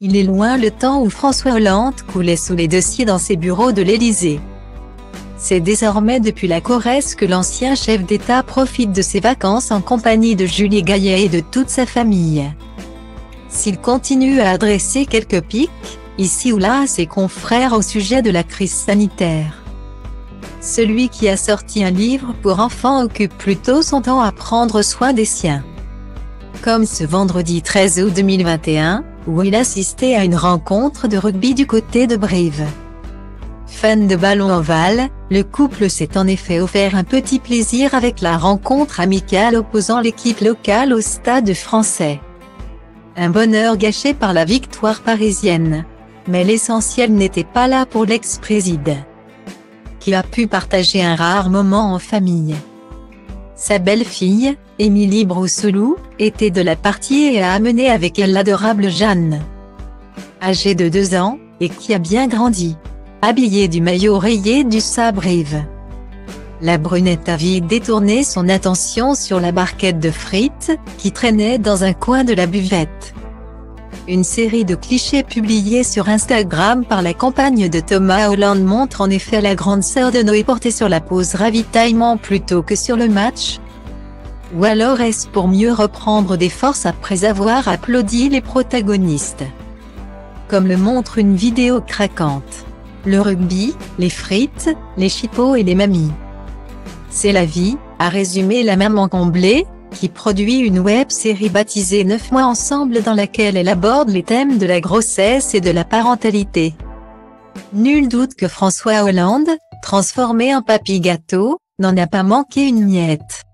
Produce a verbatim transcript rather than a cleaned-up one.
Il est loin le temps où François Hollande coulait sous les dossiers dans ses bureaux de l'Élysée. C'est désormais depuis la Corrèze que l'ancien chef d'État profite de ses vacances en compagnie de Julie Gaillet et de toute sa famille. S'il continue à adresser quelques piques, ici ou là à ses confrères au sujet de la crise sanitaire, celui qui a sorti un livre pour enfants occupe plutôt son temps à prendre soin des siens. Comme ce vendredi treize août deux mille vingt et un, où il assistait à une rencontre de rugby du côté de Brive. Fan de ballon ovale, le couple s'est en effet offert un petit plaisir avec la rencontre amicale opposant l'équipe locale au Stade Français. Un bonheur gâché par la victoire parisienne. Mais l'essentiel n'était pas là pour l'ex-préside, qui a pu partager un rare moment en famille. Sa belle-fille, Émilie Broussoulou, était de la partie et a amené avec elle l'adorable Jeanne, âgée de deux ans, et qui a bien grandi, habillée du maillot rayé du S A Brive. La brunette a vite détourné son attention sur la barquette de frites, qui traînait dans un coin de la buvette. Une série de clichés publiés sur Instagram par la compagne de Thomas Hollande montre en effet la grande sœur de Noé portée sur la pause ravitaillement plutôt que sur le match. Ou alors est-ce pour mieux reprendre des forces après avoir applaudi les protagonistes? Comme le montre une vidéo craquante. Le rugby, les frites, les chipots et les mamies. C'est la vie, a résumé la maman comblée, qui produit une web-série baptisée neuf mois ensemble dans laquelle elle aborde les thèmes de la grossesse et de la parentalité. Nul doute que François Hollande, transformé en papy gâteau, n'en a pas manqué une miette.